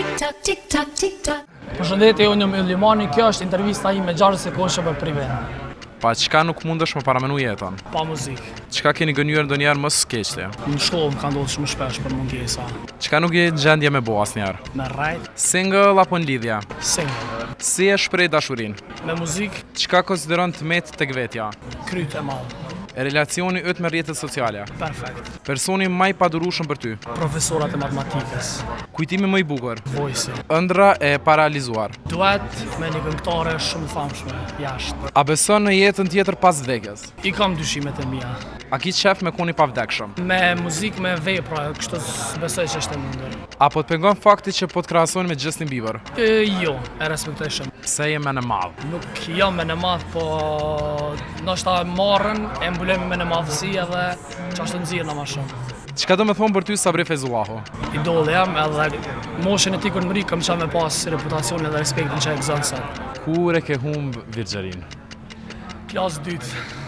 Përshëndetje, unë jam Limani, kjo është intervista ime 60 sekondëshe për privén. Pa çka nuk mundesh më paramenu jetën? Pa muzikë. Çka keni gënyer ndonjëherë më së keqti? Në shkollë më ka ndodhur shumë shpesh për mungesa. Çka nuk je në gjendje me bo asnjëherë? Me rajt, Single apo në lidhje? single. Si e shpreh dashurinë? Me muzikë, Çka konsideron të met tek vetja? kryt e madh. Relacioni yt me rrjetet sociale. Perfekt. Personi më i padurueshëm për ty. Profesorat e matematikës. Kujtimi më i bukur. Voice. Ëndra e paralizuar. Duet me një këngëtare shumë famshme jashtë. A beson në jetën tjetër pas vdekjes? I kam dyshimet e mia. A ki qef me koni pavdekshëm? Me muzikë, me vepra, kështu besoj që është e mundur. Apo të pengon fakti që po të krahasojnë me Justin Bieber? Jo, e respektoj shumë. Pse je me në madh? Nuk jam me në madh, po ndoshta marrën, e mbulojmë me në madhësi edhe çashtu nxirr në më shumë. Çka do me thonë për ty Sabri Fezullahu? Idol jam edhe moshën e tij kur mri kam çam me pas reputacionin dhe respektin që e gëzon sot. Kur e ke humb virgjërinë? Klas 2.